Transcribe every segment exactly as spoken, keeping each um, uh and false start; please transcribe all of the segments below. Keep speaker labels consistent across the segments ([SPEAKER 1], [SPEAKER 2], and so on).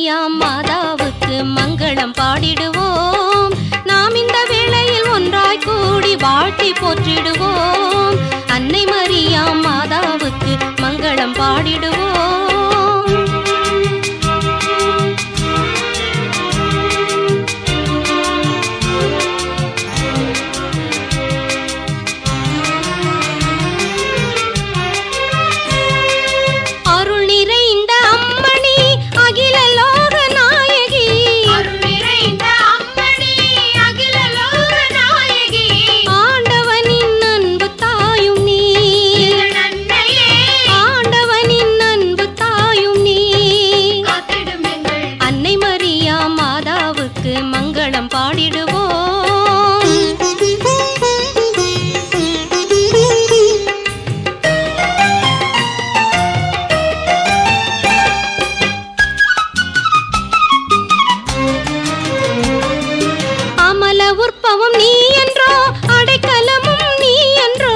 [SPEAKER 1] Mariam மாதாவுக்கு மங்களம் பாடிடுவோம். நாம் இந்த வேளையில் ஒன்றாய் கூடி வாழ்த்தி போற்றிடுவோம். அன்னை மரியாம் மாதாவுக்கு மங்களம் பாடிடுவோம். மங்களம் பாடிடுவோம். அமல உற்பவம் நீ என்றோ அடைக்கலமும் நீ என்றோ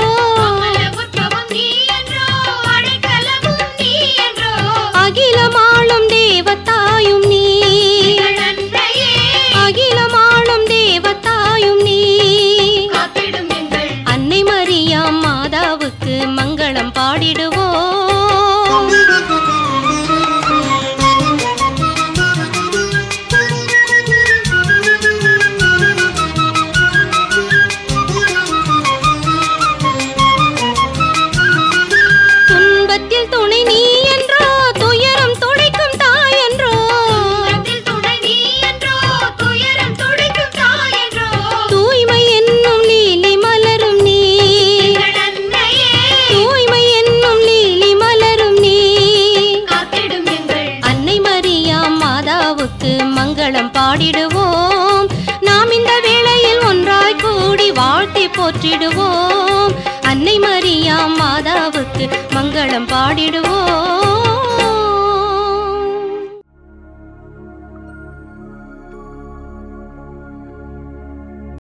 [SPEAKER 1] அகிலமாளும் தேவதாயும் நீ அகிலமாளும் தேவதாயும் நீ அன்னை மரியாம் மாதாவுக்கு மங்களம் பாடிடுவோம். துன்பத்தில் துணை நீ என்றோ துயரம் துடைக்கும் தாய் என்றோ தூய்மை என்னும் லீலி மலரும் நீ தூய்மை என்னும் லீலி மலரும் நீ அன்னை மரியாம் மாதாவுக்கு மங்களம் பாடிடுவோம். நாம் இந்த வேளையில் ஒன்றாய் கூடி வாழ்த்தி போற்றிடுவோம். அன்னை மரியாம் மாதாவுக்கு மங்களம் பாடிடுவோம்.